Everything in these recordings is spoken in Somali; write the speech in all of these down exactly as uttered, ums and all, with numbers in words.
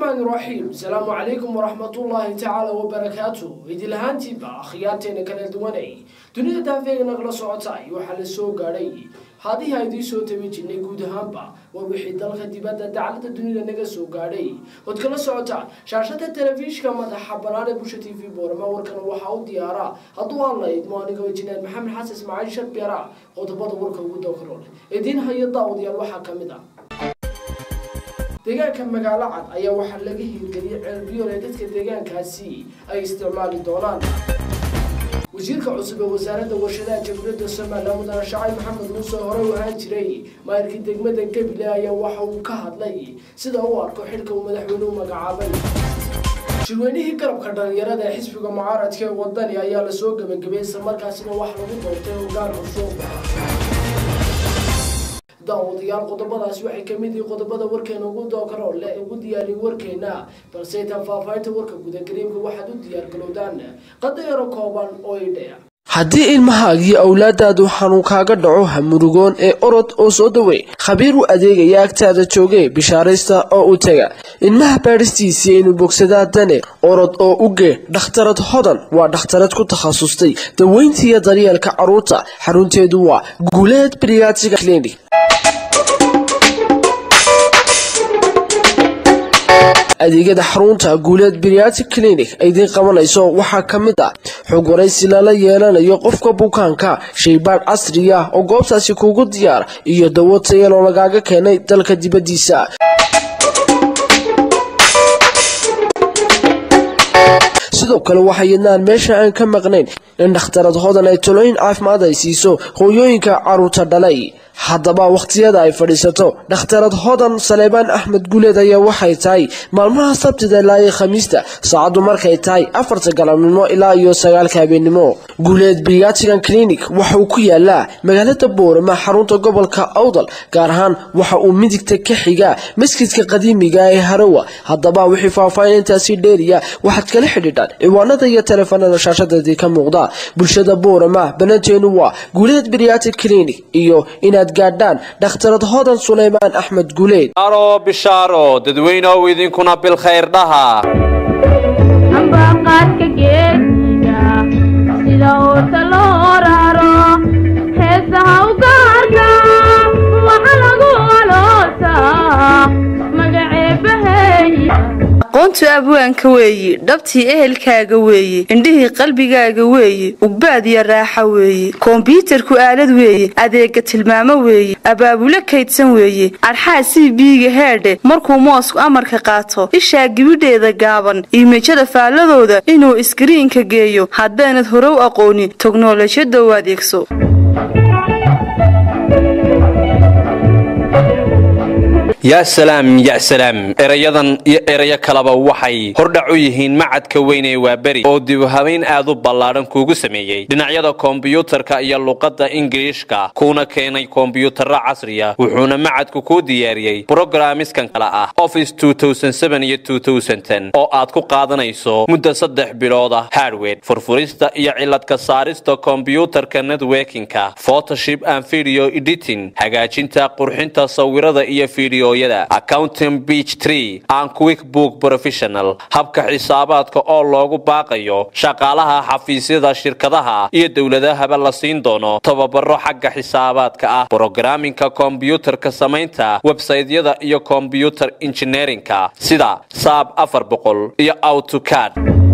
الرحمن الرحيم. السلام عليكم ورحمة الله تعالى وبركاته. إذا لهانتي بأخياتنا كانت دواني دنيا دافعنا نقل صوتاي وحل السوق علي هذه هذه صوت بيجي نجود هامبا وبحيد دلخ دبادة دعالة الدنيا نجا سوق علي وتكل صوتا شاشة التلفزيون كما تحبرنا بوشتي في بورما وركنا وحاول ديارا هذو الله يدماني كويجنا محمد حسس معي شر بيرا وتبادل وركنا ودوكرون إدين هاي الضوء ديال وحا كمدا deegaanka magaalo cad ayaa waxa laga hirgeliyay cilmiyeedka deegaankaasi ay isticmaali doonaan wasiirka cusub ee wasaaradda warshadaha jamhuuriyadda Soomaaliya mudane Shacay Maxamed Muuse hore u ahaan jiray maayirka degmada Gabiley ayaa waxa uu ka hadlay sida uu arko xilka uu madaxweynuhu magacaabay shirweynihii garabka dhalinyarada ee xisbiga mucaaradka ee wadani ayaa la soo gabagabay isla markaasina wax lagu doortay hoggaan cusub daawadayaal qodobadaas waxay ka mid yihiin qodobada warkeena ugu dookaro la ugu diyaariyay warkeena balse tan faafaynta warka gudaha gareemka waxaad u diyaar galowdaan qadayro kooban oo idhaya haddii ilmahaagii awlaadaadu xanuun kaaga dhaco hamurugoon ee orod oo soo daway khabiir u adeegaya agtaada joogay bishaaraysta oo u taga ilmaha baaristiisii inuu bogsadaa dane orod oo u gee dhakhtarad hodan waa dhakhtarad ku takhasustay daweynta iyo daryeelka carruurta xarunteedu waa Guuleed Pediatric Clinic adeegyada xarunta Guuleed Pediatric Clinic ay idin qabanayso waxa kamid ah xog waraysi la yeelanayo qofka bukaanka shaybaar casri ah oo goobtaasi kugu diyaar iyo dawo tayo lagaga keenay dalka dibadiisa sidoo kale waxa yidnaan meesha aan ka maqnayn in dhakhtarad hodan ay talooyin caafimaad ay siiso hooyooyinka carruurta dhalay haddaba waqtiyada ay fadhiisato dhakhtarad hodan Saleebaan Axmed Guuleed ayaa waxay tahay maalmaha Sabtida ilaa iyo Khamiista saacadu markay tahay afarta galabnimo ilaa iyo sagaalka habeenimo Guuleed Pediatric Clinic waxa uu ku yaalaa magaalada Boorama xarunta gobolka Awdal gaar ahaan waxa uu midigta ka xiga masjidka qadiimiga ee Harawa haddaba wixii faahfaahintaasi dheeriya waxaad kala xidhiidhaan ciwaanada iyo telefoonada shaashada ka muuqda bulshada Boorama banateenu waa Guuleed Pediatric Clinic iyo inaad gaadhaan dhakhtarad hodan Saleebaan Axmed Guuleed aro bisharo dadweynaha idinkuna bil khayr dhaha amba qaadka geedka sida oo talooraro heesaha u gaarka waxa lagu aloosaa magaceebahay aqoontu abwaanka weeyi dhabtii ehelkaaga weeyi indhihii qalbigaaga weeyi ugbaad iyo raaxa weeyi kombiyuutarku aalad weeyi adeega tilmaamo weeyi abaabule kaydsan weeyi arxaa si biiga heedhe markuu moosku amarka qaato ishaa gibidheeda gaaban iimajada faaladooda inuu iskriinka geeyo haddaanad hore u aqoonin teknoolajiyada u adeegso يا سلام يا سلام erayadan iyo eraya kalaba waxay hordhac u yihiin macadka weyn ee Waaberi oo dib u habeyn aad u ballaaran kuugu sameeyay dhinacyada kombiyuutarka iyo luqadda Ingiriiska kuna keenay kombiyuutarra casri ah wuxuuna macadku ku diyaariyay programmiskan kala ah Office two thousand seven iyo two thousand ten oo aad ku qaadanayso muddo saddex bilood ah hardware furfurista iyo cilad ka saarista kombiyuutarka networking-ka Photoshop and video editing hagaajinta qurxinta sawirada iyo video accounting page three and QuickBook Professional habka xisaabaadka oo loogu baaqayo shaqaalaha xafiisyada shirkadaha iyo dawladaha la siin doono tababaro xagga xisaabaadka ah programmingka computerka samaynta website-yada iyo computer engineering-ka sida SAP afar boqol iyo AutoCAD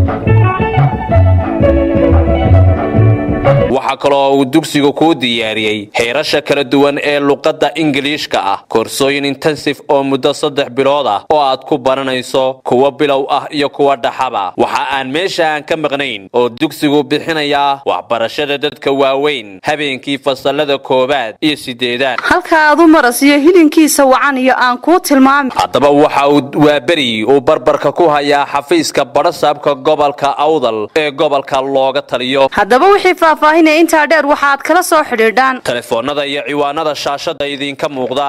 waxa kale oo uu dugsigu ku diyaariyay heerasha kala duwan ee luqadda Ingiriiska ah koorsooyin intensive oo muddo saddex bilood ah oo aad ku baranayso kuwa bilow ah iyo kuwa dhaxaba waxa aan meesha aan ka maqnayn oo dugsigu bixinaya waxbarashada dadka waaweyn habeenkii fasalada koobaad iyo sideedaad halka aad u marasiyo hilinkiisa wacan iyo aan ku tilmaamay haddaba waxa uu Waaberi oo barbarka ku haya xafiiska barasaabka gobolka Awdal ee gobolka looga taliyo haddaba wixii faahfaahin inta dheer waxaad kala soo xidhiidhaan telefoonada iyo ciwaanada shaashada idinka muuqda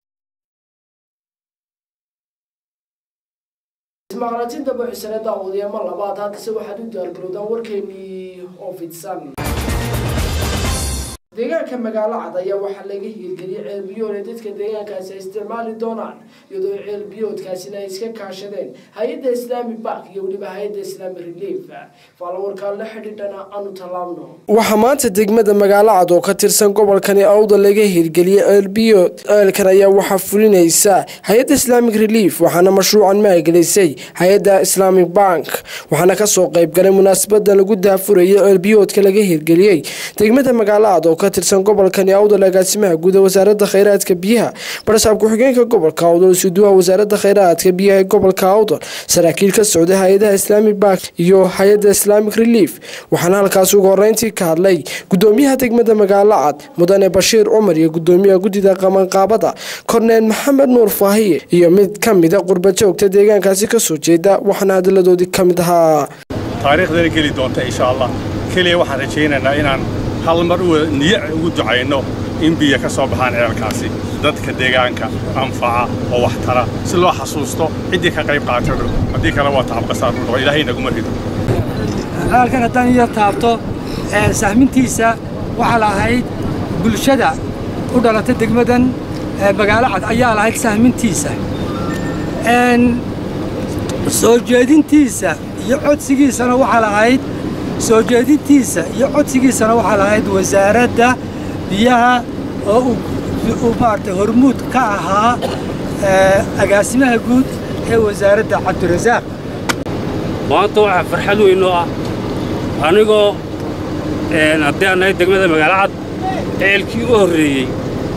ismaqlatinta buuxsanada awdiyama labaad hadda waxaad u diyaar garowdaan warkeennii oo fidsan deegaanka magaalo cad ayaa waxaa laga hirgeliyay ceel biyood ee dadka deegaankaasi ay isticmaali doonaan iyadoo ceel biyoodkaasina ay iska kaashadeen hay-adda Islamic Bank iyo weliba hay-adda Islamic Relief falawarka la xidhiidhana aanu talaabno waxaa maanta degmada magaalo cad oo ka tirsan gobolkani Awdal laga hirgeliyay ceel biyood ceelkan ayaa waxaa fulinaysa hay-adda Islamic Relief waxaana mashruucan maalgelisay hay-adda Islamic Bank waxaana ka soo qayb galay munaasabada lagu daafurayay ceel biyoodka laga hirgeliyay degmada magaalo cad oo ka tirsan gobolkani Awdal agaasimaha guud wasaaradda kheyraadka biyaha barsaab ku xigeenka gobolka Awdal suuduha wasaaradda kheyraadka biyaha ee gobolka Awdal saraakiil ka socday hay'adaha Islamic Bank iyo hay'adda Islamic Relief waxaana halkaas ugu horeyntii ka hadlay gudoomiyaha degmada magaalo cad mudane Bashiir Umar iyo gudoomiyaha gudida qabanqaabada Korneel Maxamed Nuur Faahiye iyo mid kamid ah qurba joogta deegaankaasi ka soo jeeda waxaana hadaladoodii kamid ahaa taariikhdan geli doonta insha Allah kaliya waxaan rajaynaynaa inaan hal mar niyac ugu ducayno in biyo ka soo baxaan ceelkaasi dadka deegaanka anfaca oo wax tara si loo xasuusto cidii ka qayb qaatay hadii kale waa taab qasaar oo Ilaahay nagu marido halkan haddaan iyo taabto ee sahmintiisa waxa la ahayd bulshada u dhalatay degmadan magaalo cad ayaa la ahayd sahmintiisa een soo jeedintiisa iyo codsigiisana waxa la ahayd soo jeedintiisa iyo codsigiisana waxa la ahayd wasaaradda biyaha oo uu maartay hormuud ka ahaa agaasimaha guud ee wasaaradda Cabdirasaaq maanta waxa farxad weyn oo ah anigoo een adeernay degmada magaalo cad ceelkii u horeeyay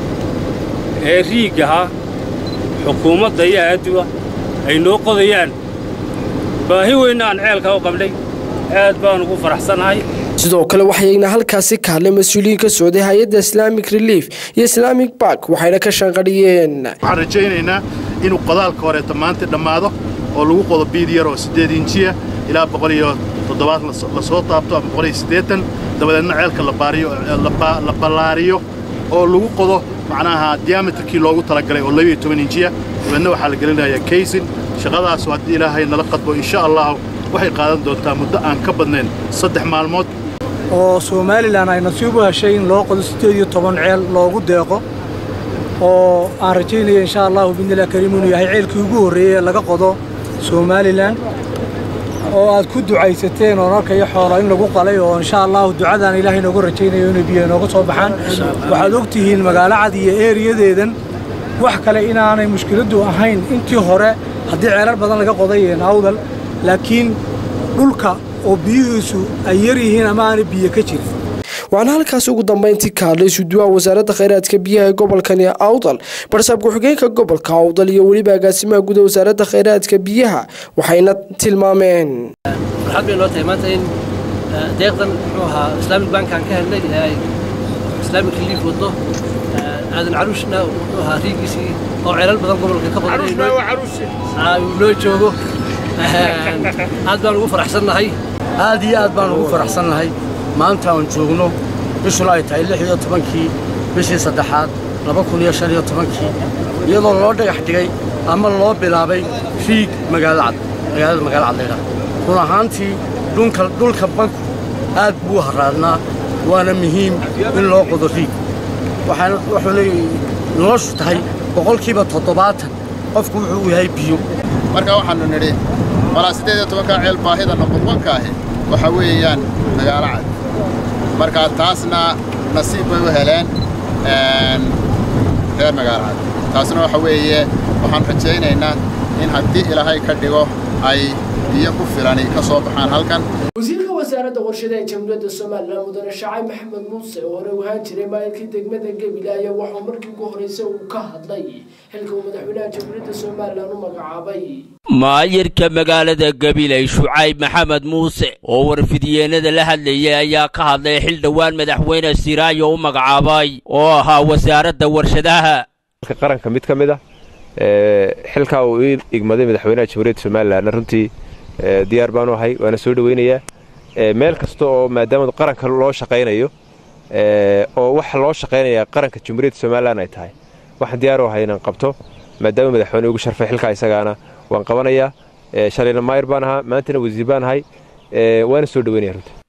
ee riigaha xukuumadda iyo hay'addu ay noo qodayaan baahi weyn aan ceelka u qabnay aad baan ugu faraxsanahay sidoo kale waxayna halkaasi ka hadlay mas'uuliyiin ka socday hay'adda Islamic Relief iyo Islamic Bank waxayna ka shaqeeyeen waxaan rajaynaynaa inuu qodaalka hore tamaanta dhamaado oo lagu qodo biid yar oo sideed injiya ilaa boqol iyo toddoba la soo taabto ama boqol iyo siddeetan dabadeedna ceelka la baariyo la ballaariyo oo lagu qodo macnaha diameterkii loogu talagalay oo laba iyo toban injiya dabadeedna waxaa la gelinayaa casing shaqadaas oo haddii Ilaahay nala qadbo insha Allah waxay qaadan doontaa muddo aan ka badnayn saddex maalmood oo Soomaaliland ay nasiib u heshay in loo qodo sideed iyo toban ceel loogu deeqo oo aan rajaynayo insha Allah bidnillah kariimun yahay ceelkii ugu horeeyay laga qodo Soomaaliland oo aad ku ducaysateen oo markay xoolo in lagu qalay oo insha Allah ducadan Ilaahay noogu rajaynayo inuu biyo nooga soo baxaan waxaad ogtihiin magaalo cad iyo eeriyadeedan wax kale inaanay mushkiladu ahayn intii hore haddii ceelal badan laga qoday Awdal laakiin dhulka oo biyihiisu ay yar yihiin ama aan biyo ka jirin waxaan halkaas ugu dambeyntii ka hadlay suuduha wasaaradda kheyraadka biyaha ee gobolkani Awdal barsaab ku xigeenka gobolka Awdal iyo waliba agaasimaha guud wasaaradda kheyraadka biyaha waxayna tilmaameen waxaad bay loo tahay in deeqdan wuxuu ahaa Islamic Bank aan ka helnay ay Islamic Relief wado aadan caruushna wuxuu ahaa riigisii oo ceelal badan gobolka ka qoday caruush loo joogo aad baan ugu faraxsanahay aad iyo aad baan ugu faraxsanahay maanta aan joogno bishuna ay tahay lix iyo tobankii bishii saddexaad laba kun iyo shan iyo tobankii iyadoo loo dhagax dhigay ama loo bilaabay riig magaalo cad magaalada magaalo cad leedahay run ahaantii dhulka dhulka banku aad buu haraadnaa waana muhiim in loo qodo riig waxaan wuxuu noloshu tahay boqolkiiba toddobaatan qofku wuxuu yahay biyo marka waxaanu nidhi walaa sideed iyo tobanka ceel baahida number one ka ah waxa weeyaan magaalo cad marka taasna nasiib bay u heleen een reer magaalo cad taasna waxa weeye waxaan rajaynaynaa in haddii Ilaahay ka dhigo ay biyo ku filan ka soo baxaan halkan wasiirka wasaaradda qorsheynta jamhuuriyadda Soomaaliland mudane Shacay Maxamed Muuse oo hore u ahaan jiray maayilkii degmada Gabilaayo ayaa waxa markii ugu horeysay uu ka hadlay xilka madaxweynaha jamhuuriyadda Soomaaliland uu magacaabay maayirka magaalada Gabilaayo Shacay Maxamed Muuse oo warfidiyeenada la hadlayay ayaa ka hadlay xil dhawaan madaxweyne Siraayo uu magacaabay oo ahaa wasaaradda warshadaha qaranka mid kamid ah ee xilka uu igmaday madaxweynaha jamhuuriyadda Soomaaliland runtii diyaar baan u ahay waana soo dhaweynayaa meel kasta oo maadaama qaranka loo shaqeynayo ee oo wax loo shaqeynaya qaranka jamhuuriyadda Soomaaliland ay tahay waxaan diyaar u ahay inaan qabto maadaama madaxweynuhu ugu sharfay xilka isagaana waan qabanayaa shalayna maayir baan ahaa maantana wasiir baan ahay waana soo dhaweynayaa runtii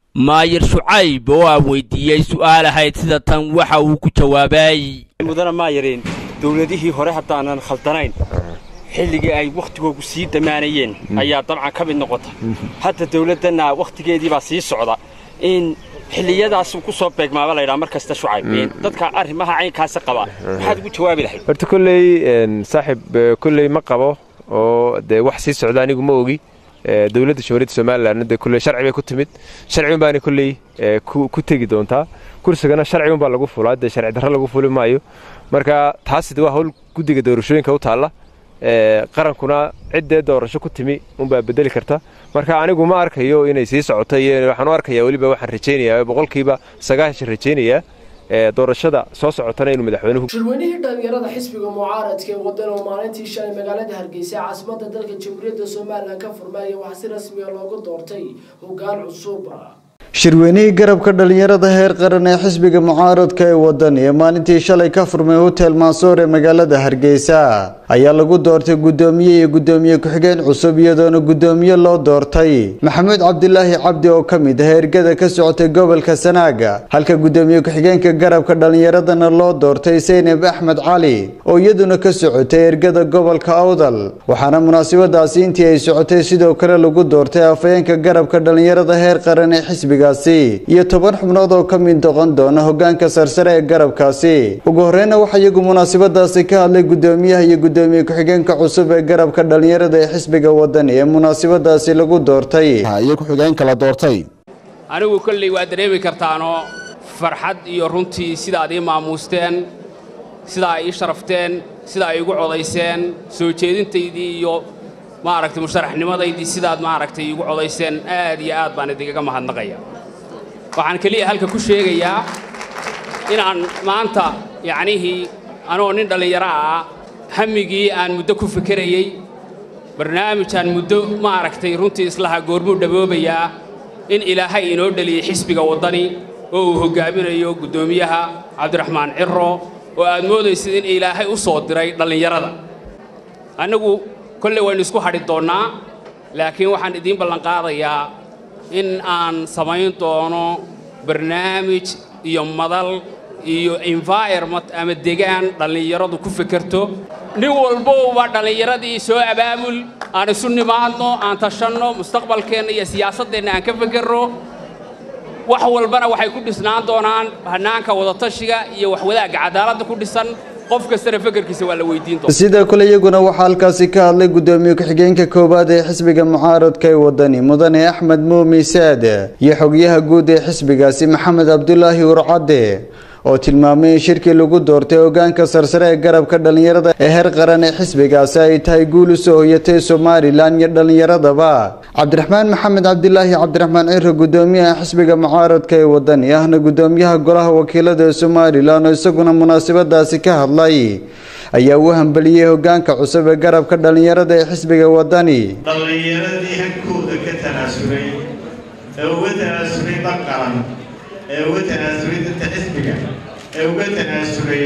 maayir Shucayb oo aan weydiiyey su'aal ahayd sida tan waxa uu ku jawaabay mudana maayirin dawladihii hore haddaanan khaldanayn xilligii ay waqtigoodu sii damaanayeen ayaa dabcan ka mid noqotay hadda dawladana waqtigeedii baa sii socda in xilliyadaas ku soo beegmaaba la yiraahdo markasta Shucayb dadka arrimaha caynkaas qaba waxaad ugu jawaabi lahayd horta kulley saaxib kulley ma qabo oo de wax sii socda anigu ma ogi dawladda Jamhuuriyadda Soomaaliland de kulley sharci bay ku timid sharci baan kulley ku tagi doontaa kursigana sharci baa lagu fulaa de sharci darro lagu fuli maayo marka taasi waa hawl gudiga doorashooyinka u taala ee qarankuna cidda doorasho ku timi un baa bedeli karta marka anigu ma arkayo inay sii socotay waxaan u arkayaa waliba waxaan rajeynayaa boqolkiiba sagaashan rajeynayaa ee doorashada soo socotana inuu madaxweynuhu shirweynihii dhalinyarada xisbiga mucaaradka ee waddan oo maalintii shalay magaalada Hargeysa caasimadda dalka Jamhuuriyadda Soomaaliland ka furmay waxa si rasmi ah loogu doortay hoggaan cusub shirweynihii garabka dhalinyarada heer qaran ee xisbiga mucaaradka ee waddan ee maalintii shalay ka furmay hotel Mansour ee magaalada Hargeysa ayaa lagu doortay gudoomiye iyo gudoomiye ku-xigeen cusub iyadoona gudoomiye loo doortay Maxamed Cabdilaahi Cabdi oo kamid ah ergada ka socotay gobolka Sanaaga halka gudoomiye ku-xigeenka garabka dhalinyaradana loo doortay Seynab Axmed Cali oo iyaduna ka socotay ergada gobolka Awdal waxaana munaasabadaasi intii ay socotay sidoo kale lagu doortay afayeenka garabka dhalinyarada heer qaran ee xisbiga iyo toban xubnood oo ka mid noqon doona hoggaanka sarsare ee garabkaasi ugu horreeyna waxa iyagu munaasabadaasi ka hadlay gudoomiyaha iyo gudoomiye ku-xigeenka cusub ee garabka dhalinyarada ee xisbiga waddan ee munaasabadaasi lagu doortay iyo ku-xigeenka la doortay anigu kulli waa dareemi kartaano farxad iyo runtii sida aad ii maamuusteen sida ay ii sharafteen sida ay igu codayseen soo jeedintaydii iyo maaragtay musharaxnimadaydii sidaad maaragtay igu codayseen aad iyo aad baan idinkaga mahadnaqaya waxaan kaliya halka ku sheegayaa inaan maanta yacnihii anoo nin dhallinyaro ah hamigii aan muddo ku fikerayey barnaamijaan muddo maaragtay runtii islaha goormuu dhaboobayaa in ilaahay inoo dhaliyey xisbiga waddani oo uu hoggaaminayo guddoomiyaha cabdiraxmaan cirro oo aad moodaysid in ilaahay u soo diray dhallinyarada annagu kolley waynu isku hadhi doonnaa laakiin waxaan idiin ballanqaadayaa in aan samayn doono barnaamij iyo madal iyo environment ama degaan dhallinyaradu ku fikirto nin walbowba dhallinyaradii soo abaabul aan isu nimaadno aan tashanno mustaqbalkeenna iyo siyaasaddeenna aan ka fikirno wax walbana waxay ku dhisnaan doonaan hannaanka wadatashiga iyo wax wadaagga cadaaladda ku dhisan qof kastana fikirkiisa waa la weydiin doonaa sidoo kale iyaguna waxa halkaasi ka hadlay gudoomiye ku-xigeenka koowaad ee xisbiga mucaaradka ee waddani mudane Axmed Muumin Saad iyo xogyaha guud ee xisbigaasi Maxamed Cabdulaahi Urcade oo tilmaamay in shirkii lagu doortay hoggaanka sarsare ee garabka dhalinyarada ee heer qaran ee xisbigaasi ay tahay guul u soo hoyatay Soomaaliland iyo dhalinyaradaba Cabdiraxmaan Maxamed Cabdilaahi Cabdiraxmaan Cirro gudoomiyaha xisbiga mucaaradka ee waddani ahna gudoomiyaha golaha wakiilada ee Soomaaliland oo isaguna munaasabadaasi ka hadlay ayaa u hambaliyay hoggaanka cusub ee garabka dhalinyarada ee xisbiga waddani dhalinyaradii hankooda ka tanaasulay ee uga tanaasulay qaran ee uga tanaasulay dadka xisbiga ee uga tanaasulay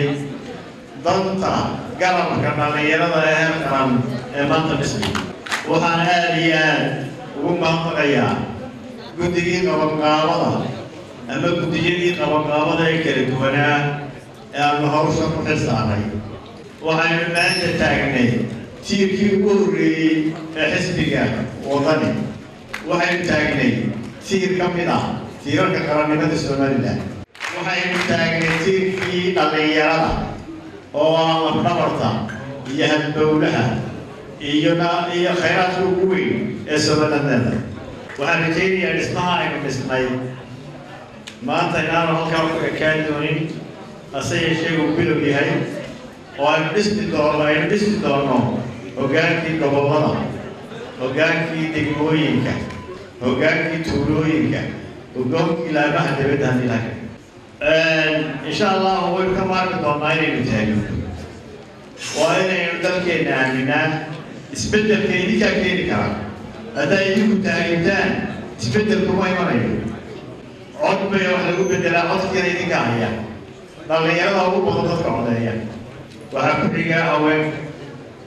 danta garabka dhalinyarada ee heer qaran ee maanta dhismay waxaan aad iyo aad ugu mahadnaqayaa guddigii qabanqaabada ama guddiyadii qabanqaabada ee kala duwanaa ee aanu hawsha ku xilsaarnay waxaynu maanta taagnay tiirkii ugu horreeyey ee xisbiga waddani waxaynu taagnay tiir ka mid ah tiirarka qarannimada Soomaaliland waxaynu taagnay tiirkii dhallinyarada oo ah lafdhabarta iyo halbowlaha iyona iyo khayraadka ugu weyn ee Soomaaliland waxaan rajaynayaa dhismaha aynu dhisnay maanta inaanu halkaa ku ekaan doonin hase yeeshee uu bilow yahay oo aynu dhismi doono aynu dhismi doono hoggaankii gobollada hoggaankii degmooyinka hoggaankii tuulooyinka hoggaankii laamaha dibadda haddii laga insha allah waynu ka maarmi doonaa inaynu taagno waa inaynu dalkeenna aaminaa isbeddelka idinkaa keeni kara haddaa idinku taagintaan isbeddelku ma imanayo cod bay wax lagu beddelaa codkiina idinka haya dhallinyarada ugu badan dadka codeeya waxaa ku xigaa haweenka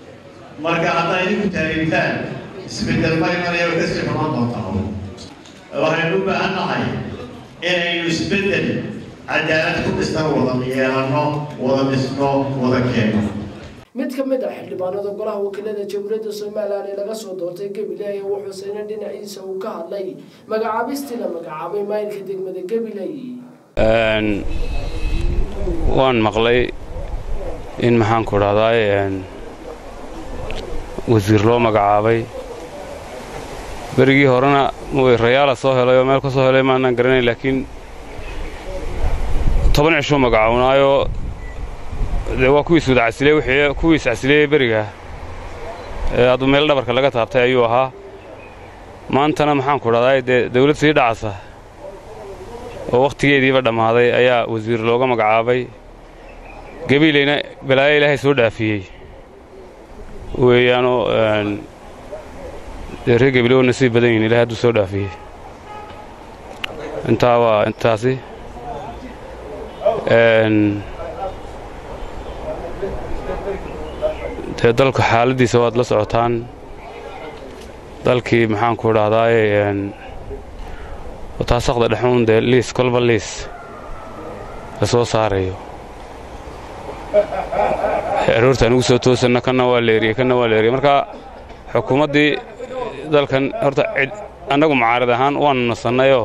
marka haddaa idinku taagintaan isbeddel ma imanayo kasii xumaan doontaa waxaynu u baahan nahay inaynu isbeddel cadaalad ku dhistan wada yeelanno wada dhisno wada keeno mid ka mid ah xildhibaanada golaha wakiilada jamhuuriyadda Soomaaliya ee laga soo doortay Gabiley oo Xuseen dhinaciisa uu ka hadlay magacaabistii la magacaabay maayirka degmada Gabiley een waan maqlay in maxaan ku raadayay een wasiir loo magacaabay berigii horena way rayaal soo helay oo meel ka soo helay maana garanay laakiin toban cisho magacawnaayo de waa kuwii suuda casilay wixii kuwii casilay beriga ee adu meel dhabarka laga taabtay ayuu ahaa maantana maxaan ku raadayay de dawlad sii dhacasa oo waqtigeediiba dhamaaday ayaa wasiir looga magacaabay Gabileyna balaayo Ilaahay soo dhaafiyay weeyaano een reer Gabiley nasiib badan in Ilaahay soo dhaafiyay inta waa intaasi een te dalka xaaladiisa waad la socotaan dalkii maxaan ku raadayay een وتاسقد دحون ده ليس كل بالليس لسه صاريو عرورت أنا وصلت توصلنا كنا والليري كنا والليري مركا حكومة دي ذل كان هرت أنا قم عارض هان وان نصنّا يو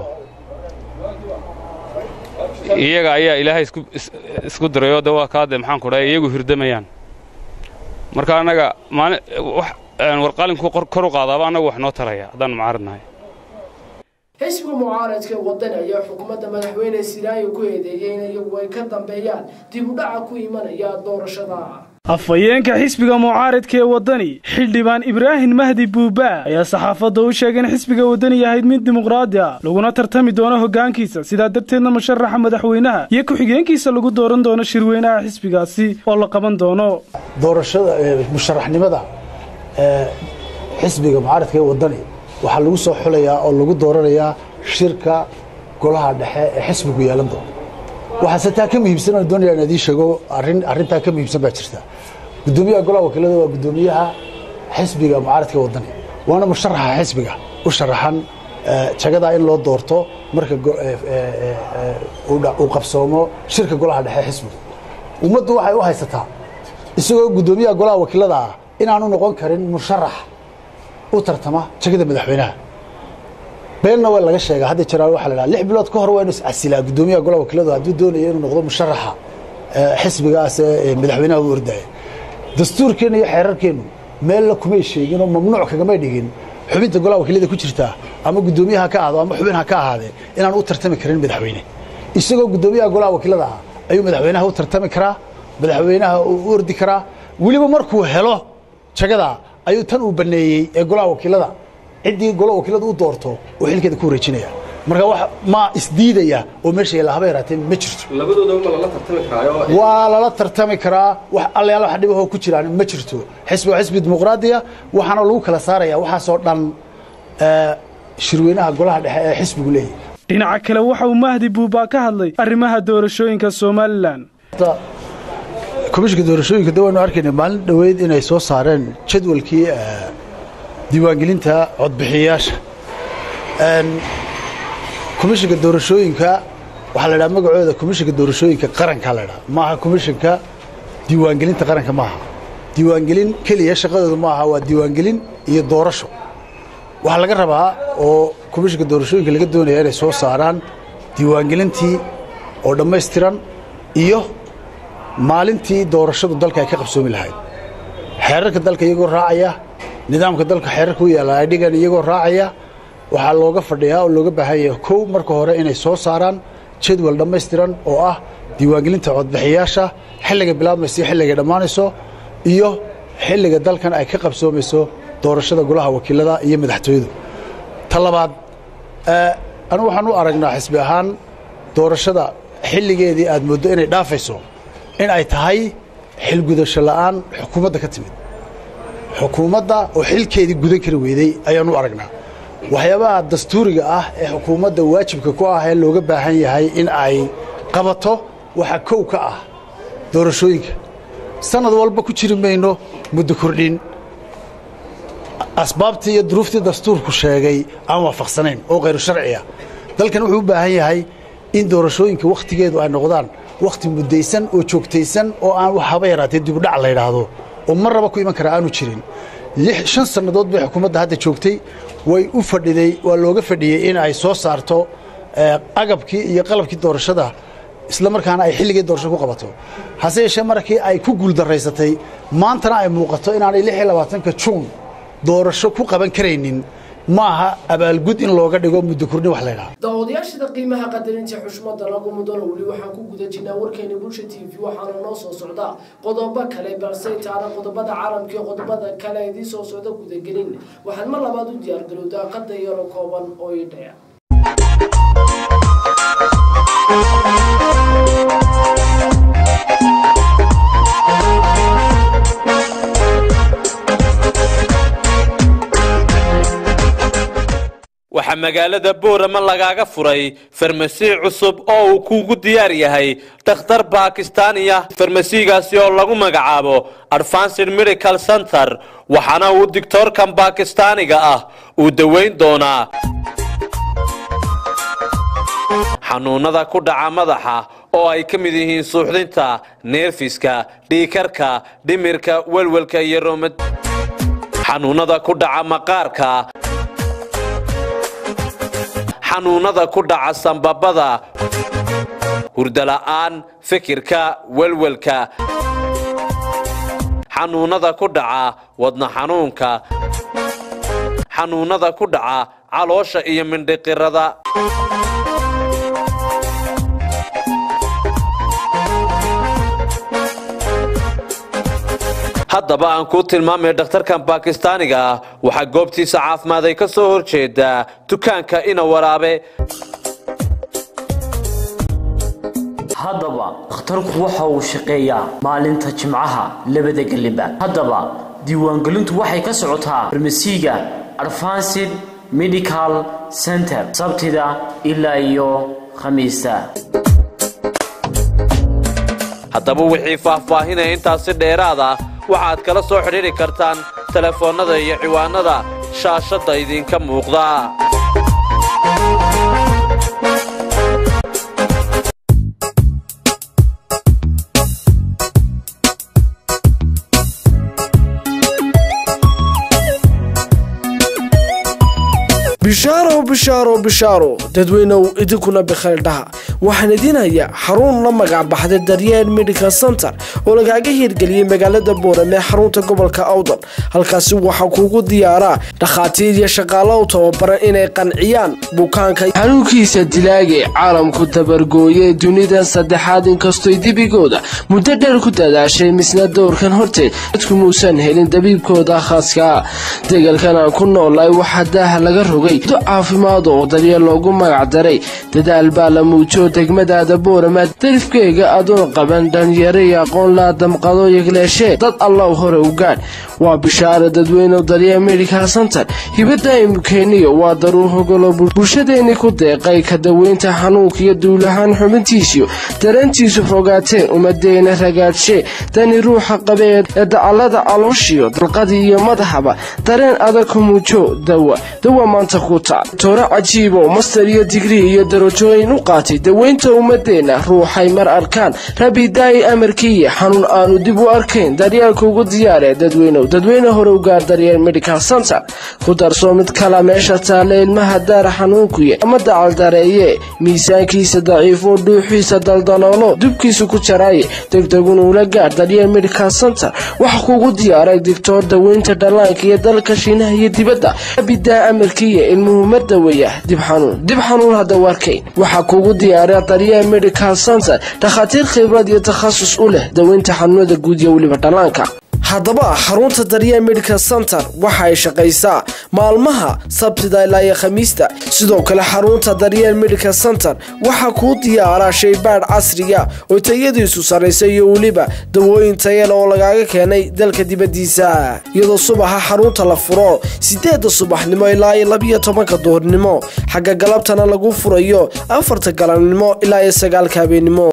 إيجا إيجا إلهي سكو سكو دريو دوا كاد محن كورا إيجو هردميان مركا أنا جا ما ورقالن كو كرو قاضي أنا وحنا تريا هذا معارضنا xisbiga mucaaradka waddan ayaa xukuumadda madaxweyne Siraayo ku eedeeyay in iyagu ay ka dambeeyaan dib u dhac ku imanaya doorashada afayeenka xisbiga mucaaradka ee waddani xildhibaan Ibraahim Mahdi Buuba ayaa saxaafadda u sheegay in xisbiga waddani yahay mid dimuqraadi ah laguna tartami doono hoggaankiisa sidaa darteedna musharaxa madaxweynaha iyo ku-xigeenkiisa lagu dooran doono shirweynaha xisbigaasi oo la qaban doono doorashada musharaxnimada ee xisbiga mucaaradka ee waddani waxa lagu soo xulayaa oo lagu dooranayaa shirka golaha dhexe ee xisbigu yeelan doono waxa se taa ka muhiimsan oo doonayaan inay sheego arrin arrinta ka muhiimsan baa jirta gudoomiyaha golaha wakiilada waa gudoomiyaha xisbiga mucaaradka waddani waana musharaxa xisbiga u sharaxan jagada in loo doorto marka uu qabsoomo shirka golaha dhexe xisbiga ummaddu waxay u haysataa isagoo gudoomiyaha golaha wakiilada ah inaanu noqon karin musharax u tartama jagada madaxweynaha beenna waa laga sheegay hadda jira waxa la lix bilood ka hor waa inuu asilaa gudoomiyaha golaha wakiilada hadduu doonayo inuu noqdo musharaxa xisbigaas ee madaxweynaha u ordaya dastuurkeena iyo xeerarkeenu meel la kuma sheegin oo mamnuuc kagama dhigin xubinta golaha wakiilada ku jirta ama gudoomiyaha ka ahaado ama xubinha ka ahaade inaan u tartami karin madaxweyne isagoo gudoomiyaha golaha wakiilada ayuu madaxweynaha u tartami karaa madaxweynaha u ordi karaa waliba markuu helo jagada ayuu tan uu baneeyay ee golaha wakiilada cidii golaha wakiilada u doorto oo xilkeeda ku wareejinaya marka wax ma isdiidaya oo meesha ay lahabay raatay ma jirto labadooda ma la tartami karaayo waa la tartami karaa wax alle alla wax dhibaho ku jiraan ma jirto xisbiga xisbi dimuqraadiya waxaana lagu kala saaraya waxa soo dhan ee shirweynaha golaha dhexe ee xisbigu leeyahay dhinaca kale waxa uu Mahdi Buuba ka hadlay arrimaha doorashooyinka Soomaaliland komishinka doorashooyinka dawladdu arkaynay maalin dhaweyd inay soo saareen jadwalkii diiwaangelinta codbixiyayaasha een komishinka doorashooyinka waxa la yiraahdaa magacooda komishinka doorashooyinka qaranka la yiraahdaa maaha komishinka diiwaangelinta qaranka maaha diiwaangelin kaliya shaqadoodu maaha waa diiwaangelin iyo doorasho waxa laga rabaa oo komishinka doorashooyinka laga doonayaa inay soo saaraan diiwaangelintii oo dhammaystiran iyo maalintii doorashadu dalka ay ka qabsoomi lahayd xeerarka dalka iyagoo raacaya nidaamka dalka xeerarka u yaala ay dhigan iyagoo raacaya waxaa looga fadhiyaa oo looga baahan yahay kow marka hore inay soo saaraan jadwal dhammaystiran oo ah diiwaangelinta codbixiyayaasha xilliga bilaabmaysa xilliga dhammaanayso iyo xilliga dalkan ay ka qabsoomayso doorashada golaha wakiilada iyo madaxtooyadu talabaad ee anu waxaan u aragnaa xisbi ahaan doorashada xilligeedii aad moodo inay dhaafayso in ay tahay xil gudasho la'aan xukuumadda ka timid xukuumadda oo xilkeedii gudan kari weeday ayaan u aragnaa waxyaabaha dastuuriga ah ee xukuumadda waajibka ku ah ee looga baahan yahay in ay qabato waxa kow ka ah doorashooyinka sanad walba ku jiri mayno muddo kordhin asbaabtii iyo duruuftii dastuurku sheegay aan waafaqsanayn oo khayru sharci ah dalkan wuxuu u baahan yahay in doorashooyinka wakhtigeedu ay noqdaan wakhti muddaysan oo joogtaysan oo aan wax haba yaraatee dibudhac la yidhaahdo oo mar raba ku iman kara aanu jirin shan sannadood bay xukuumadda hadda joogtay way u fadhiday waa looga fadhiyey in ay soo saarto agabkii iyo qalabkii doorashada isla markaana ay xilligii doorasho ku qabato hase yeeshee markii ay ku guuldaraysatay maantana ay muuqato inaanay lix iyo labaatanka juun doorasho ku qaban karaynin maaha abaalgud in looga dhigo muddo kordhin wax la yidhaahdo daawadayaashada qiimaha qadarinta xushmada lagu mudano weli waxaan ku guda jirnaa warkeena bulsha t v waxaana noo soo socdaa qodobo kale balse intaana qodobada caalamka iyo qodobada kale idii soo socda gudagelin waxaan mar labaad u diyaargarowdaa qada yaro kooban oo idhaya waxaa magaalada boorama lagaaga furay farmasi cusub oo uu kuugu diyaar yahay dhakhtar bakistaaniya farmasigaasi oo lagu magacaabo advanced medical center waxaana uu digtoorkan bakistaaniga ah uu daweyn doonaa xanuunada ku dhaca madaxa oo ay ka mid yihiin suuxdinta neerfiska dhiikarka dhimirka welwelka iyo roomad xanuunada ku dhaca maqaarka xanuunada ku dhaca sanbabada hurdo la'aan fikirka welwelka xanuunada ku dhaca wadna xanuunka xanuunada ku dhaca caloosha iyo mindhiqirada haddaba aan kuu tilmaamay dhakhtarkan bakistaaniga ah waxaa goobtiisa caafimaad ay ka soo horjeedaa dukaanka ina waraabe haddaba dhakhtarku waxa uu shaqeeyaa maalinta jimcaha labada gelinba haddaba diiwaangelintu waxay ka socotaa farmasiga advanced medical center sabtida ilaa iyo khamiista haddaba wixii faahfaahinaya intaasi dheeraada waxaad kala soo xidhiiri kartaan telefoonnada iyo ciwaanada shaashadda idinka muuqda bishaaro bishaaro bishaaro dadweynow idinkuna bikhayr dhaha waxaan idin hayaa xarun la magac baxday daryeel medical center oo lagaaga hirgeliyey magaalada boorame xarunta gobolka awdal halkaasi waxaa kuugu diyaaraa dhakhaatiir iyo shaqaalo u tababaran inay qanciyaan bukaanka xanuunkiisa dilaage caalamku dabargooye dunidan saddexaad inkastoy dibigooda muddo dheer ku dadaashay misna dowrkan horteed dadku muusan helin dabiibkooda khaaska deegalkan aan ku noolay waxaa daaha laga rogay do caafimaad oo daryeel loogu magac daray dadaal baa la muujo degmadaada boorama darifkeega adoon qaban dhalinyaro iyo aqoon laa damqado yegleeshee dad allaw hore u gaadh waa bishaara dadweyne daryeel medical center hibada imkeeniyo waa daruur hogolo bulshadeeni ku deeqay ka daweynta xanuunka iyo duulahaan xubintiisiyo darantiisu fogaateen umadeena ragaadshe dani ruuxa qabee ee dacalada calooshiyo dalqadii iyo madaxaba dareen adag ku muujo dawa dawa maanta ku taal tooro cajiibo master iyo digrii iyo darajooyin u qaatay daweynta ummadeena ruuxay mar arkaan rabidaayi amarkiiya xanuun aanu dib u arkayn daryeelka ugu diyaaree dadweynow dadweyne hore u gaar daryeel medical center ku darsoo mid kala meesha taale ilmaha daara xanuunkuye ama dacaldareeye miisaankiisa daciifo dhuuxiisa daldaloolo dubkiisa ku jaraaye degdeguna ula gaar daryeel medical center waxa kuugu diyaaray digtoor daweynta dhallaanka iyo dalka shiinaha iyo dibadda rabidaa amarkiiya ilmuhu ma daweeya dib xanuun dib xanuun hadda warkayn waxaa kuugu diyaaray daryeel medical center dhakhaatiir khibrad iyo takhasus u leh daweynta xanuunada guud iyo weliba dhallaanka haddaba xarunta daryeel medical center waxa ay shaqaysaa maalmaha sabtida ilaa iyo khamiista sidoo kale xarunta daryeel medical center waxaa kuu diyaaraa shaybaadh casriga oo tayadiisu sarraysa iyo weliba dawooyin tayale oo lagaaga keenay dalka dibaddiisa iyadoo subaxa xarunta la furo sideedda subaxnimo ilaa iyo labiyo tobanka duhurnimo xagga galabtana lagu furayo afarta galabnimo ilaa iyo sagaalka habeenimo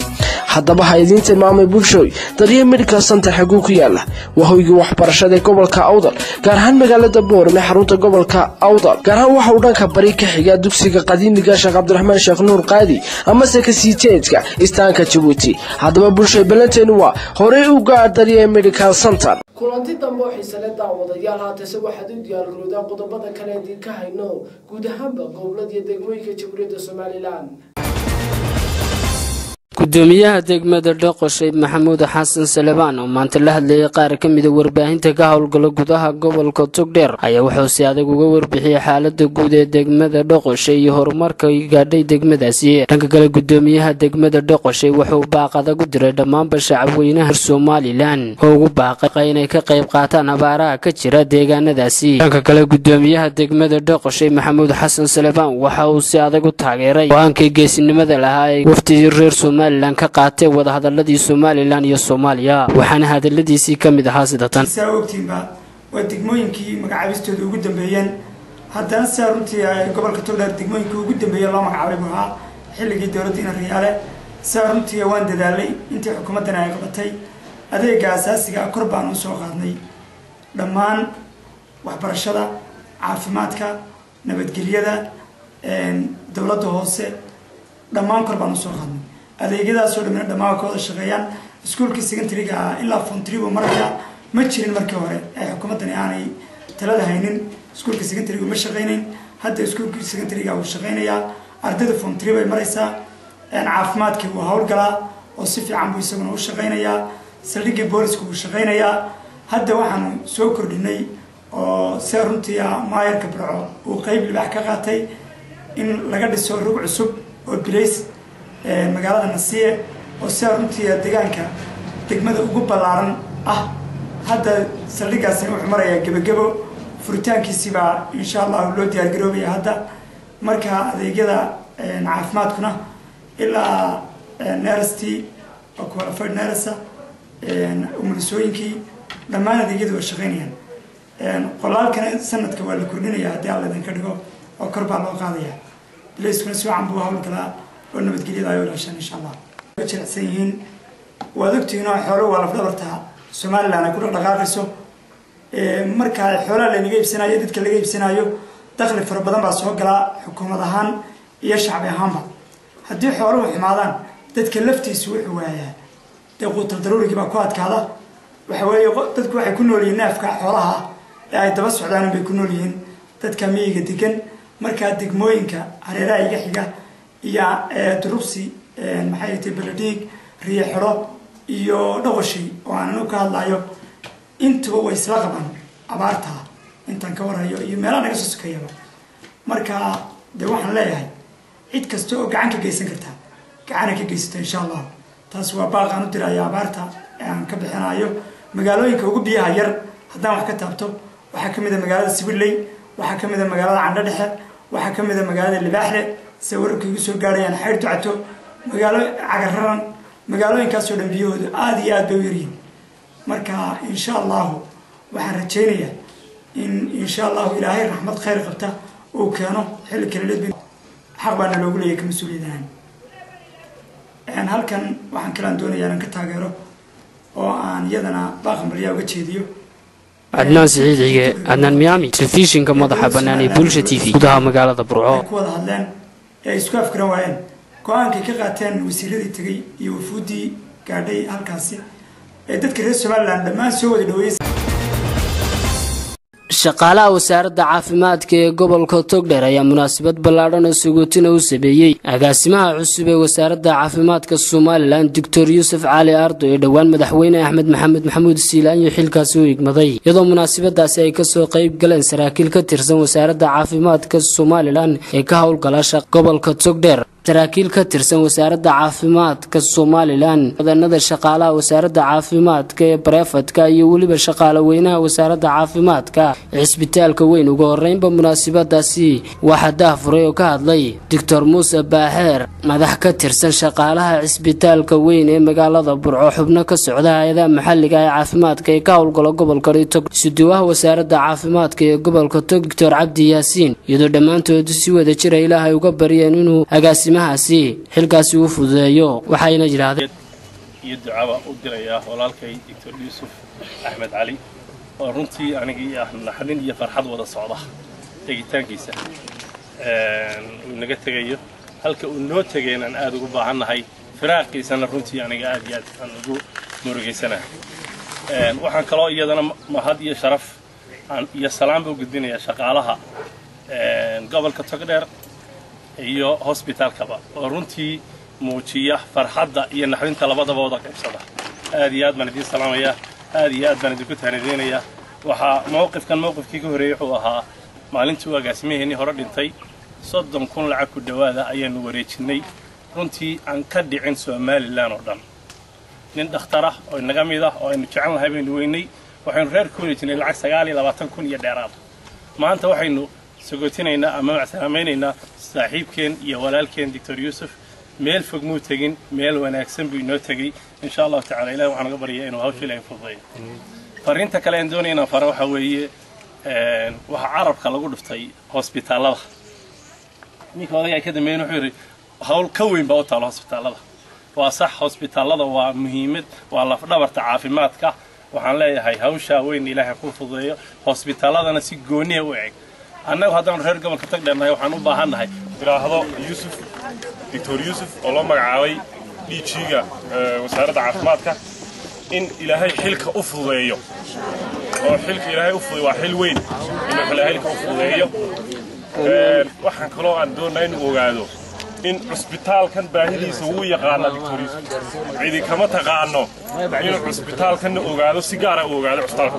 haddaba ha idiin tilmaamay bulshooy daryeel medical center xaguu ku yaala waa hoygii waxbarashada ee gobolka awdal gaar ahaan magaalada boorame xarunta gobolka awdal gaar ahaan waxa uu dhanka bari ka xiga dugsiga qadiimiga sheekh cabdiraxmaan sheekh nuur qaadi amase ka sii jeedka istaanka jabuuti haddaba bulshooy ballanteenu waa horey u gaar daryeel medical center kulanti dambe oo xiisale daawadayaal haatase waxaad u diyaargarowdaa qodobada kale idinka hayno guud ahaanba gobolada iyo degmooyinka jamhuuriyadda somalilan gudoomiyaha degmada Dhoqoshay Maxamuud Xasan Salebaan oo maanta la hadlayay qaar ka mid ah warbaahinta ka howlgala gudaha gobolka Togdheer ayaa wuxuu si adag uga warbixiyay xaaladda guud ee degmada Dhoqoshay iyo horumarka ay gaadhay degmadaasi. Dhanka kale gudoomiyaha degmada Dhoqoshay wuxuu baaqada u diray dhammaan shacabweynaha Somaliland oo ugu baaqay inay ka qayb qaataan abaaraha ka jira deegaanadaasi. Dhanka kale gudoomiyaha degmada Dhoqoshay Maxamuud Xasan Salebaan waxa uu si adag u taageeray go'aankii geesinimada lahaa ee wafdi reer Somaliland ka qaatay wada hadalladii Somaliland iyo Soomaaliya waxaana hadalladiisii kamid ahaa sida tan saawogtiinba waa degmooyinkii magacaabistooda ugu dambeeyeen haddana saa runtii ay gobolka Togdheer degmooyinkii ugu dambeeyay loo magacaabay buhaa xilligii dowladda Riyaale saa runtii waan dadaalay intii xukuumaddan ay qabatay adeega asaasiga kor baan u soo qaadnay dhammaan waxbarashada caafimaadka nabadgelyada dowladda hoose dhammaan kor baan u soo qaadnay adeegyadaas oo dhammaan dhammaan ka wada shaqeeyaan iskuulkii secondary-ga ilaa form three buu markaa ma jirin markii hore ay xukuumaddan aanay talada haynin iskuulkii secondary-ga ma shaqeynayn hadda iskuulkii secondary-ga uu shaqeynayaa ardayda form three bay maraysaa caafimaadkii wuu howlgalaa oo si fiican buu isaguna u shaqeynayaa saldhiggii booliska wuu shaqeynayaa hadda waxaanu soo kordhinay oo si runtii maayarka Burco uu qayb libaax ka qaatay in laga dhiso rug cusub oo bilays magaalada Nasiye oo si runtii deegaanka degmada ugu ballaaran ah hadda saldhigaas wuxuu marayaa gabagabo furitaankiisa baa insha Allah loo diyaar garoobaya hadda marka adeegyada caafimaadkuna ilaa neerasti oo qualified neerasa umulisooyinkii dhammaan adeegyadu way shaqeynayaan qolaalkana sanadka waa la kordhinayaa haddii alla idinka dhigo oo kor baa loo qaadaya bilayskuna si wacan buu howlgalaa oo nabadgelyada ay walaashan insha Allah jiracsan yihiin waad ogtihiin oo xoolo waa laf dhabarta Somaliland ay ku dhaqaaqayso ee marka xoolo la naga iibsanayo dadka laga iibsanayo dakhli fara badan baa soo gala xukuumad ahaan iyo shacbi ahaanba haddii xooluhu xumaadaan dadka laftiisu wuxuu waayaa deeqootal daruuriga baa ku adkaada waxa weeye dadku waxay ku nool yihiin neefka xoolaha ee ay daba socdaan bay ku nool yihiin dadka miyiga degan marka degmooyinka hareeraha iga xiga iyo durubsi maxay tahay baladhiig riixiro iyo Dhoqoshay oo aan ka hadlayo inta way isla qaban abaarta intan ka warayo iyo meelaha naga soo sokayaba marka de waxaan leeyahay cid kasta oo gacan ka geysan karta gacan ka geysata insha Allah taas waa baaqan u diray abaarta aan ka bixinayo magaalooyinka ugu biyaha yar haddaan wax ka taabto waxa kamid ah magaalada Sibiley waxa kamid ah magaalada Candho Dhexe waxa kamid ah magaalada Libaaxle sawirka ugu soo gaarayaan xeer ducato magaalo cagararan magaalooyinkaas oo dhan biyahooda aad iyo aad bay u yaryihiin marka insha Allah waxaan rajaynayaa in insha Allah Ilaahay raxmad khayr qabta oo keeno xilli kale leedin xaq baan loogu leeyahay ka mas'uuliyadaan aan halkan waxaan kala doonayaa in ka taageero oo aan yadana baaqan bariyaa uga jeediyo عدنان سعيد عيقى عدنان ميامي تلفزيون كمضحة بناني بولشة تي في gudaha magaalada Burco kuwada hadleen ee isku afkaran waayeen go'aankii ka qaateen wasiiradii tagay iyo wafuudii gaadhay halkaasi ee dadka reer Somaliland dhammaan soo wada dhaweeyay shaqaalaha wasaaradda caafimaadka ee gobolka Togdheer ayaa munaasabad ballaaran oo suguutina u sameeyay agaasimaha cusub ee wasaaradda caafimaadka Somaliland Doctor Yusuf Cali Ardo ee dhawaan madaxweyne Axmed Maxamed Maxamuud Siilaan iyo xilkaas u igmaday iyadoo munaasabadaasi ay ka soo qayb galeen saraakiil ka tirsan wasaaradda caafimaadka Somaliland ee ka howlgala gobolka Togdheer saraakiil ka tirsan wasaaradda caafimaadka Somaliland wadanada shaqaalaha wasaaradda caafimaadka ee Brefadka iyo waliba shaqaale weynaha wasaaradda caafimaadka cisbitaalka weyn ugu horeynba munaasabadaasi waxa daafuray oo ka hadlay Doctor Muuse Baaxeer madax ka tirsan shaqaalaha cisbitaalka weyn ee magaalada Burco xubno ka socda hay'adaha maxalliga ee caafimaadka ee ka howlgala gobolka Togdheer siduwaha wasaaradda caafimaadka ee gobolka Togdheer Doctor Cabdi Yaasiin iyadoo dhammaantood si wada jir Ilaahay uga bariyeen inuu agaasimahaasi xilkaasi u fududeeyo waxayna yiraahdeen iyo ducaba u dirayaa walaalkay doctor yuusuf axmed cali oo runtii anigii ah naxdin iyo farxad wada socda tegitaankiisa uu naga tegayo halka uu noo tegeen aan aad ugu baahannahay firaaqiisana runtii aniga aad iyo aad aan ugu murugaysanahay waxaan kaloo iyadana mahad iyo sharaf iyo salaam buu gudbinayaa shaqaalaha gobolka togdheer iyo hosbitaalkaba oo runtii muujiya farxadda iyo naxdinta labadaba wada qaybsada aad iyo aad baan idiin salaamayaa aad iyo aad baan idinku tahnideynayaa waxaa mowqifkan mowqifkii ka horreeyey wuxuu ahaa maalintii agaasimaheennii hore dhintay soddon kun lacag ku dhowaada ayaanu wareejinnay runtii aan ka dhicin somalilan oo dhan nin dhakhtar ah oo inaga mid ah oo aynu jecel nahay baynu weynay waxaynu reer ku wareejinay lacag sagaal iyo labaatan kun iyo dheeraad maanta waxaynu sagootinaynaa ama macsalaamaynaynaa saaxiibkeen iyo walaalkeen doctor yuusuf meel fog muu tegin meel wanaagsan buu inoo tegey insha allahu tacala ilahi waxaan uga baryaa inuu hawsha ilahay fududeeyo fariinta kale aan doonaya inaan fara waxaa weeye waxaa carabka lagu dhuftay hosbitaallada ninka odayga ay ka dambeeyeen wuxuu yidhi hawl ka weyn baa u taalo hosbitaallada waa sax hosbitaallada waa muhiimad waa lafdhabarta caafimaadka waxaan leeyahay hawshaa weyn ilaahay ku fududeeyo hosbitaalladana si gooniya u eg annagu haddaan reer gobolka tagdheernahay waxaan u baahannahay tiraahdo yuusuf doctor yuusuf oo loo magacaabay d g-ga wasaaradda caafimaadka in ilaahay xilka u fududeeyo oo xilka ilaahay u fududeeyo waa xil weyn inuu ilaahay xilka u fududeeyo waxaan kaloo aan doonaa inuu ogaado in cusbitaalkan baahidiisa wuu yaqaana doctor yuusuf cidi kama taqaano inuu cusbitaalkanna ogaado si gaara u ogaado cusbitaalka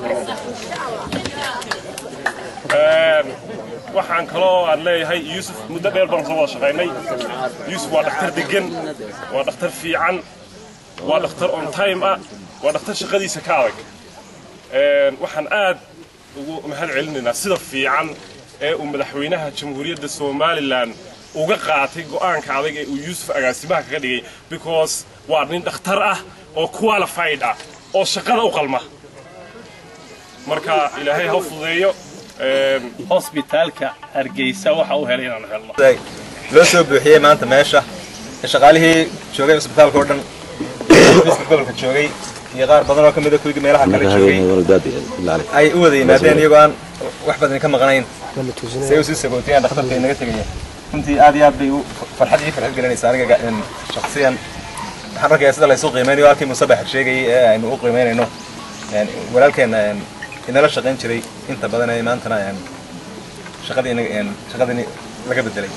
kale waxaan kaloo aan leeyahay yuusuf muddo dheer baan soo wada shaqaynay yuusuf waa dhakhtar degan waa dhakhtar fiican waa dhakhtar on time ah waa dhakhtar shaqadiisa ka adag waxaan aad ugu mahad celinaynaa sida fiican ee uu madaxweynaha jamhuuriyadda somalilan uga qaatay go'aanka adag ee uu yuusuf agaasimaha kaga dhigay because waa nin dhakhtar ah oo qualified ah oo shaqada u qalma marka ilaahay ha fududeeyo hosbitaalka hargeysa waxa uu helay inaan helno loo soo buuxiyey maanta meesha shaqaalihii joogay cusbitaalka oo dhan gobolka joogay iyo qaar badan oo ka mid ah kuwii meelaha kale joogay ay u wada yimaadeen iyagoo aan wax badan ka maqnayn say u sii sagootiyaan dhakhtarka inaga tegaya runtii aad iyo aad bay farxad ii farxad gelinaysaa aniga shakhsiyan waxaan arkayaa sida laysu qiimeynayo halkii musabax sheegayay ee aynu u qiimeynayno walaalkeena inala shaqayn jiray inta badan ee maantana shaqadii shaqadii laga bedelay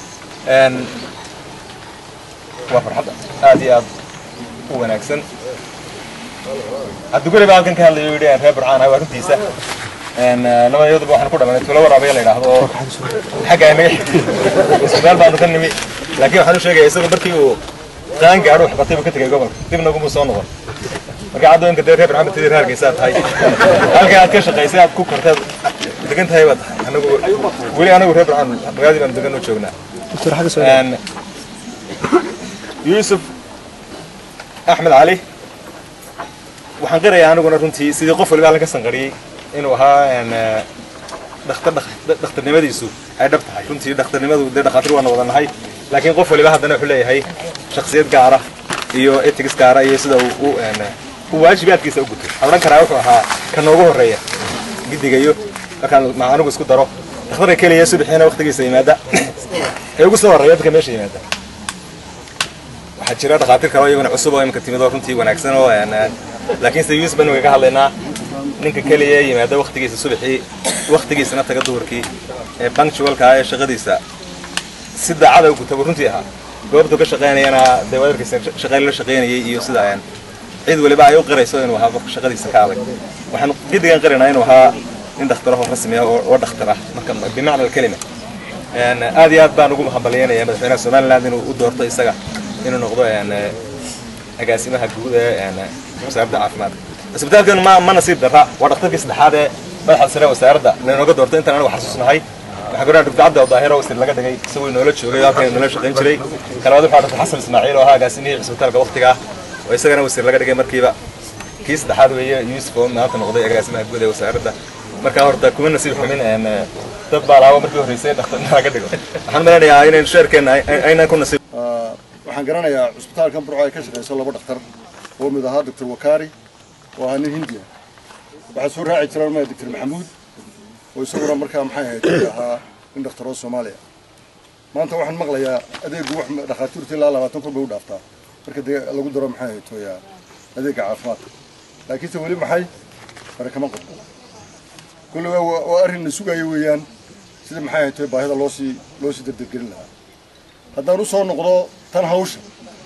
waa farxad aad iyo aad u wanaagsan hadduu guriba halkan ka hadlayo yidhi reer burcaan ah waa runtiisa labadoodaba waxaan ku dhamanay tuulo waraabaya la yidhaahdo xagga inaga isbitaal baanu ka nimi laakiin waxaan u sheegaya isagoo markii uu qaan gaadho wax batay buu ka tegay gobolka dibna uguma soo noqon marka caddooyinka dee reer burcaan batidii reer hargeysaa tahay halkan aad ka shaqaysay aad ku kortaad degan tahay baa tahay anagu weli anagu reer burcaan magaaladii baanu degan u joognaa yuusuf axmed cali waxaan qirayaa aniguna runtii sidii qof waliba halkan ka sanqariyey inuu ahaa dhakhtar dhakhtarnimadiisu ay dhab tahay runtii dhakhtarnimadu dee dhakhaatiir waana wada nahay laakiin qof waliba haddana wuxuu leeyahay shakhsiyad gaara iyo etics gaara iyo sida uu uu waajibaadkiisa u guto waxaan odhan karaa wuxuu ahaa ka noogu horreeya giddigayo markaan ma anigu isku daro dhakhtarka keliya subaxiina waqtigiisa yimaada ee ugu soo horreeya dadka meesha yimaada waxaa jira dhakhaatiir kale oo iyaguna cusub oo imika timid oo runtii wanaagsan oo laakiin sida yuusuf banu kaga hadlaynaa ninka keliya yimaada waqtigiisa subaxii waqtigiisana taga duhurkii ee punctualka ee shaqadiisa si daacada u gutaba runtii ahaa goobtu ka shaqaynayana dee wadarkiisa shaqayn la shaqaynayay iyo sida aan cid waliba ay u qirayso inuu ahaa qofka shaqadiisa ka adag waxaan giddigan qirinaynaa inuu ahaa nin dhakhtar oo rasmi ah oo dhakhtar ah marka bimacna alkalima aad iyo aad baan ugu mahadbaliyanayaa madaxweynaha somaliland inuu u doorto isaga inuu noqdo agaasimaha guud ee wasaaradda caafimaadka isbitaalkan ma ma nasiib darra waa dhakhtarkii saddexaad ee madaxa sare wasaaradda laynooga doortay intaan anigu xasuusnahay waxaa ku dhahan doctor cabdi daahir oo wasiir laga dhigay isagoo inoola joogay halkan inoola shaqayn jiray kalabaad waxaa doctor xasan ismaaciil oo ahaa agaasimihii isbitaalka waqtiga ah oo isagana wasiir laga dhigay markiiba kii saddexaad weeye yuusuf oo maanta noqday agaasimaha guud ee wasaaradda markaa horta kuma nasiib xumin dad baa laawo markii horreysay dhakhtarna laga dhigo waxaan maleynayaa inaynu sheerkeenna aynaan ku nasiib waxaan garanayaa cusbitaalkan burco ay ka shaqayso laba dhakhtar oo mid ahaa doctor Wakari oo ahaa nin Hindiya waxa soo raaci jiray ma doctor Maxamuud oo isaguna markaa maxay ahayd ahaa in dhakhtar Soomaaliya maanta waxaan maqlayaa adeeg wax dhakhaatiirta ilaa labaatan kun bay u dhaaftaa marka lagu daro maxay ahayd tooya adeeg caafimaad laakiin wali maxay barakama qabo kullu waa arrin sugayo weeyaan sida maxay ahayd tooy baahida loo sii loo sii degdegin lahaa haddaan u soo noqdo tan hawsha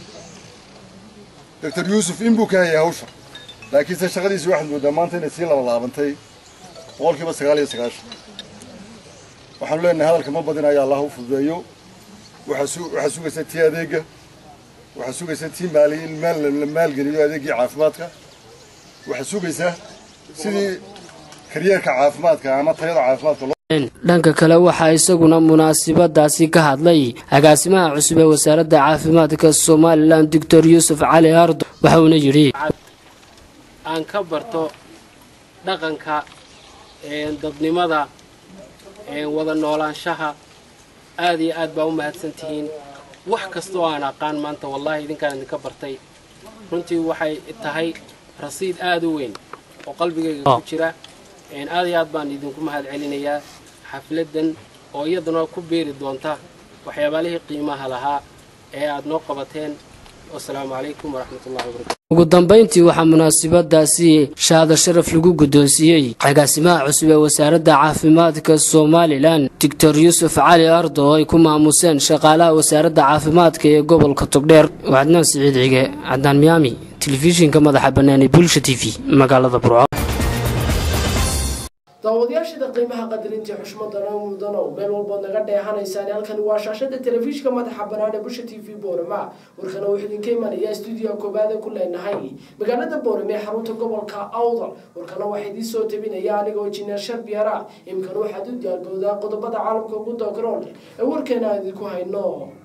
doctor Yusuf inbuu ka hayay hawsha laakiin se shaqadiisa waxaad moodaa maanta inay sii laba laabantay boqolkiiba sagaal iyo sagaashan waxaan leenahay hadalka ma badinayo Allah u fududeeyo waxa waxa sugaysa tii adeega waxa sugaysa tii maaliin maal maal geliyo adeegii caafimaadka waxa sugaysa sidii kariyerka caafimaadka ama tayada caafimaadka dhanka kale waxaa isaguna munaasabadaasi ka hadlay agaasimaha cusub ee wasaaradda caafimaadka Soomaaliland Doctor Yusuf Cali Ardo waxa uu yiri aan ka barto dhaqanka ee dadnimada ee wada noolaanshaha aad iyo aad baa u mahadsantihiin wax kasta oo aan aqaan maanta wallahi idinkaan idinka bartay runtii waxay tahay rasiid aad u weyn oo qalbigayga ku jira een aad iyo aad baan idinku mahad celinayaa xafladan oo iyaduna ku beeri doonta waxyaabalihii qiimaha lahaa ee aad noo qabateen wassalaamu calaykum waraxmatullaahi wabarakaatuh ugu dambeyntii waxaa munaasabadaasi shahaado sharaf lagu guddoonsiiyey agaasimaha cusub ee wasaaradda caafimaadka Soomaaliland Doctor Yusuf Cali Ardo oo ay ku maamuseen shaqaalaha wasaaradda caafimaadka ee gobolka Togdheer waxaadna Siciid Cige Cadaan Miami telefishinka madaxa bannaan ee Bulsha T V magaalada Burco daawadayaasha qiimaha qadarinta xushmadana mudano meel walba naga dheehanaysaan halkan waa shaashada telefishinka madaxa bannaan ee Bulsha T V Boorama warkana wuxuu idinka imanaya studio koobaad ku leenahay magaalada Boorama ee xarunta gobolka Awdal warkana waxa idin soo tabinaya anigoo Jineer Sharbiara imkan waxa u diyaargooda qodobada caalamka ugu doogaroon ee warkeena idinku hayno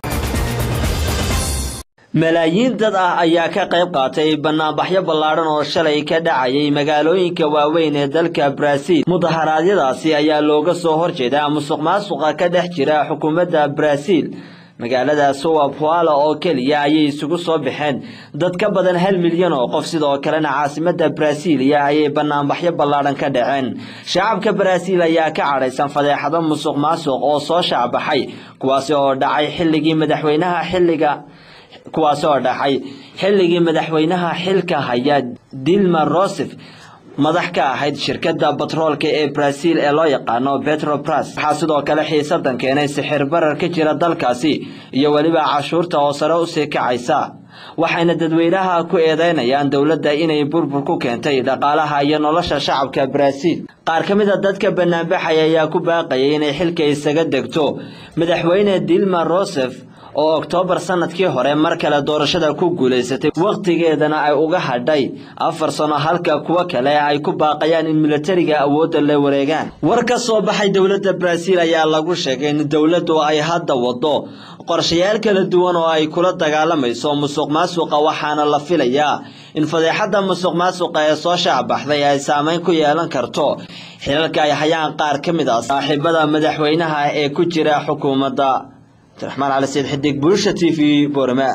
malaayiin dad ah ayaa ka qayb qaatay banaanbaxyo ballaaran oo shalay ka dhacayay magaalooyinka waaweyn ee dalka Brazil mudaharaadyadaasi ayaa looga soo horjeedaa musuqmaasuqa ka dhex jira xukuumadda Brazil magaalada São Paulo oo kaliya ayay isugu soo baxeen dad ka badan hal milyan oo qof sidoo kalena caasimadda Brazil ayay banaanbaxyo ballaaran ka dhaceen shacabka Brazil ayaa ka cadhaysan fadeexado musuqmaasuq oo soo shacbaxay kuwaas oo dhacay xilligii madaxweynaha xilliga kuwaas oo dhaxay xilligii madaxweynaha xilka haya Dilma Rousseff madax ka ahayd shirkadda batroolka ee Brazil ee loo yaqaano Petrobras waxa sidoo kale xiisadan keenay sixir barar ka jira dalkaasi iyo waliba cashuurta oo sare u sii kacaysa waxayna dadweynaha ku eedeynayaan dawladda inay burbur ku keentay dhaqaalaha iyo nolosha shacabka Brazil qaar kamid ah dadka banaanbaxaya ayaa ku baaqayay inay xilka isaga degto madaxweyne Dilma Rousseff oo October sanadkii hore mar kale doorashada ku guuleysatay waqtigeedana ay uga hadhay afar sano halka kuwa kale ay ku baaqayaan in militariga awoodda la wareegaan war ka soo baxay dawladda Brazil ayaa lagu sheegay in dawladdu ay hadda wado qorshayaal kala duwan oo ay kula dagaalamayso musuqmaasuqa waxaana la filayaa in fadeexada musuqmaasuqa ee soo shacbaxday ay saameyn ku yeelan karto xilalka ay hayaan qaar kamid ah saaxiibada madaxweynaha ee ku jira xukuumadda Rahmaan Ali Said Xidig Bulsha T V Boorama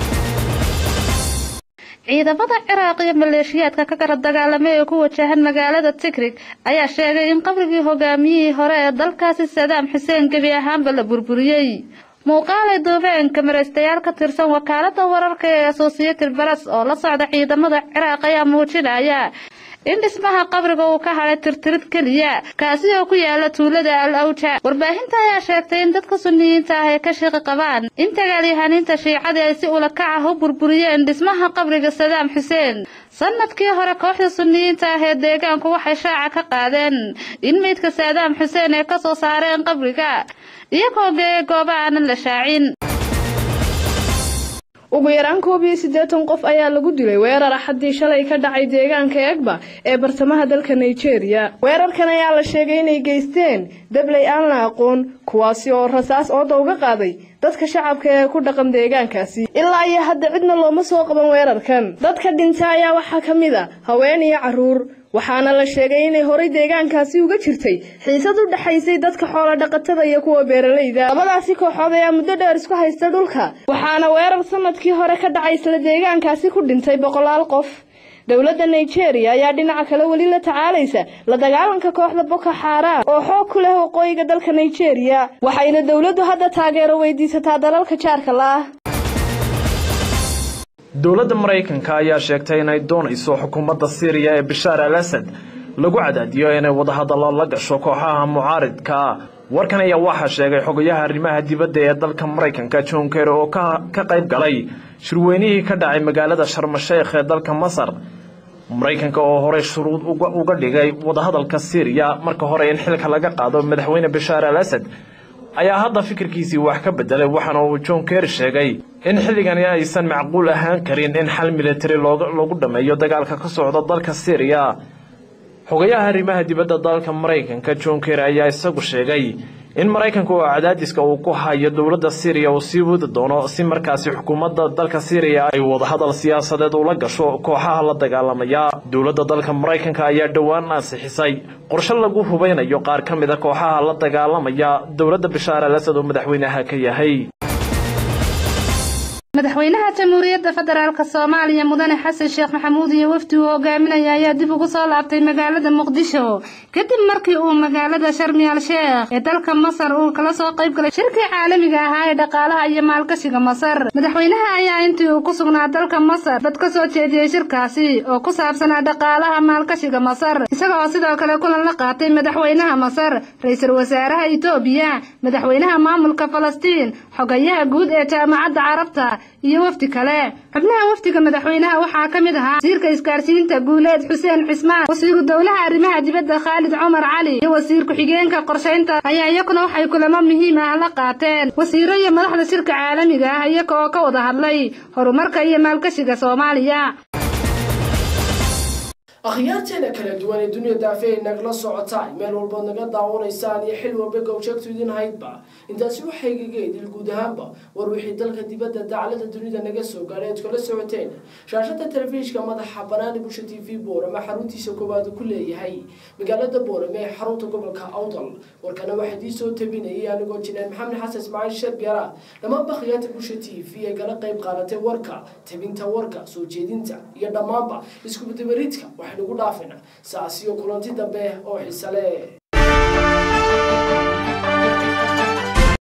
ciidamada Ciraaq iyo maleeshiyaadka ka kala dagaalamay ee ku wajahan magaalada Tikrit ayaa sheegay in qabrigii hogaamiyihii hore ee dalkaasi Saddam Hussein gabi ahaanba la burburiyay muuqaal ay duubeen kamaraystayaal ka tirsan wakaaladda wararka ee Associated Press oo la socda ciidamada Ciraaq ayaa muujinaya in dhismaha qabriga uu ka haray tirtirid kaliya kaasi oo ku yaala tuulada Al-Awja warbaahinta ayaa sheegtay in dadka Sunniyiinta ah ay ka shaqo qabaan in dagaalyahaninta Shiicada ay si ula kac ah u burburiyeen dhismaha qabriga Saddam Hussein sanadkii hore kooxda Sunniyiinta ah ee deegaanku waxay shaaca ka qaadeen in meydka Saddam Hussein ay ka soo saareen qabriga iyagoo geeyay goobo aan la shaacin ugu yaraan koob iyo siddeetan qof ayaa lagu dilay weerar xaddii shalay ka dhacay deegaanka Egba ee bartamaha dalka Nigeria weerarkan ayaa la sheegay inay geysteen dablay aan la aqoon kuwaasi oo rasaas ooda uga qaaday dadka shacabka ee ku dhaqan deegaankaasi ilaa iyo hadda cidna looma soo qaban weerarkan dadka dhintay ayaa waxaa kamid ah haween iyo caruur waxaana la sheegay inay horay deegaankaasi uga jirtay xiisad u dhaxaysay dadka xoolo dhaqatada iyo kuwa beeralayda. labadaasi kooxood ayaa muddo dheer isku haysta dhulka, waxaana weerar sanadkii hore ka dhacay isla deegaankaasi ku dhintay boqolaal qof. dowladda Nigeria ayaa dhinaca kale wali la tacaalaysa la dagaalanka kooxda Boko Haram oo xoog ku leh waqooyiga dalka Nigeria, waxayna dowladdu hadda taageero weydiisataa dalalka jaarka la ah. dowladda Mareykanka ayaa sheegtay inay doonayso xukuumadda Syria ee Bashar al-Assad lagu cadaadiyo inay wadahadallo la gasho kooxaha mucaaridka. warkan ayaa waxa sheegay xogayaha arrimaha dibadda ee dalka Mareykanka John Kerry oo ka qayb galay shirweynihii ka dhacay magaalada Sharm el-Sheikh ee dalka Masar. Mareykanka oo hore shuruud uga dhigay wadahadalka Syria marka hore in xilka laga qaado madaxweyne Bashar al-Assad ayaa hadda fikirkiisii wax ka bedelay, waxaana uu John Kerry sheegay in xilligan aysan macquul ahaan karin in xal military loogu dhameeyo dagaalka ka socda dalka Syria. xogayaha arrimaha dibadda dalka Mareykanka John Kerry ayaa isagu sheegay in Mareykanku oo cadaadiska uu ku hayo dowladda Syria uu sii wadi doono si markaasi xukuumadda dalka Syria ay wadahadal siyaasadeed ula gasho kooxaha la dagaalamaya. dowladda dalka Mareykanka ayaa dhowaan ansixisay qorshe lagu hubeynayo qaar ka mid ah kooxaha la dagaalamaya dowladda Bashar al-Assad oo madaxweynaha ka yahay. madaxweynaha jamhuuriyadda federaalka Soomaaliya mudane Xasan Sheekh Maxamuud iyo wafdi uu hogaaminaya ayaa dib ugu soo laabtay magaalada Muqdisho kadib markii uu magaalada Sharm el-Sheikh ee dalka Masar uu kala soo qayb galay shirkii caalamiga ah ee dhaqaalaha iyo maalgashiga Masar. madaxweynaha ayaa intii uu ku sugnaa dalka Masar dad ka soo jeediyay shirkaasi oo ku saabsan dhaqaalaha maalgashiga Masar, isagoo sidoo kale kulan la qaatay madaxweynaha Masar, ra'iisul wasaaraha Itoobiya, madaxweynaha maamulka Falastiin, xogayaha guud ee jaamacadda Carabta iyo wafdi kale. xubnaha wafdiga madaxweynaha waxaa ka mid ahaa wasiirka isgaarsiinta Guuleed Xuseen Cismaan, wasiirka dowlaha arrimaha dibadda Khalid Cumar Cali iyo wasiir ku-xigeenka qorsheynta ayaa iyaguna waxay kulamo muhiim ah la qaateen wasiiro iyo madaxda shirka caalamiga ah iyaga oo ka wada hadlay horumarka iyo maalgashiga Soomaaliya. akhyaarteena kala duwan ee dunida daafee nagala socotaa meel walba naga daawanaysaan iyo xil walba gowjagtu idin haydba intaasi waxay gageedil guud ahaanba war wixii dalka dibadda dacalada dunida naga soo gaaray ee kala socoteen shaashada telefishinka madaxa banaani bulsha T V Boorama xaruntiisa koowaad ku leeyahay magaalada Boorama ee xarunta gobolka Awdal. warkana waxa idin soo tabinayay anigoo Jinaan Maxamed Xasan Ismaaciil Shabiyara lama baqiyada bulsha T V ee kala qayb qaadatay warka tabinta warka soo jeedinta iyo dhamaanba isku badbaadinta waxaan ugu dhaafina saasiyo kulanti dambe oo xiiso leh.